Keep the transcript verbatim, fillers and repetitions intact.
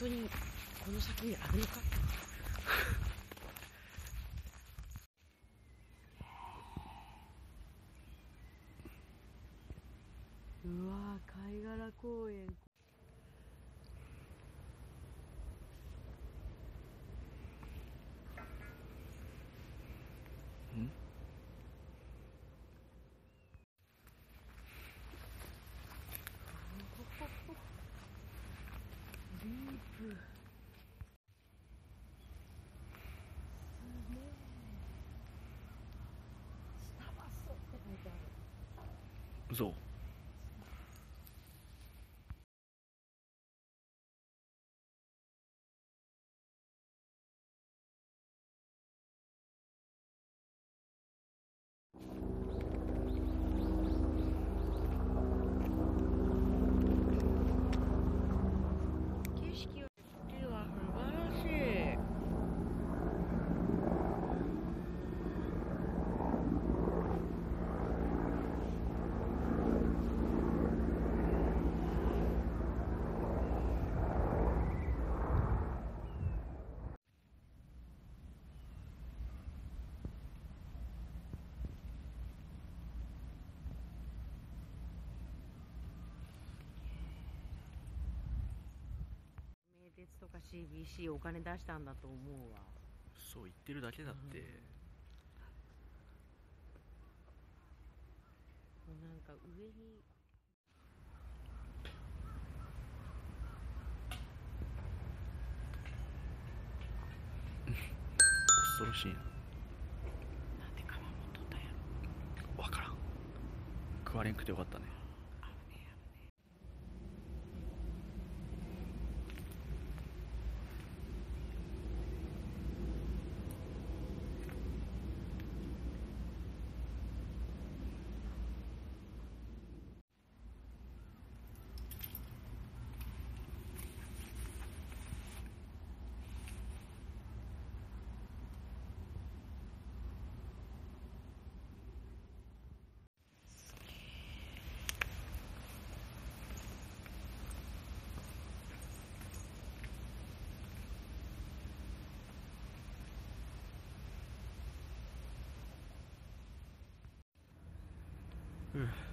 当にこの先にあるのか。うわー、貝殻公園。 ん？ ディープ。下バスって書いてある。 そう。 景色を見るは素晴らしい。名鉄とか シービーシー お金出したんだと思うわ。 そう言ってるだけだって。 もうなんか上に恐ろしいな。 なんで鎌持っとったんやろ。 わからん。食われんくてよかったね。 あぶねえあぶねうん。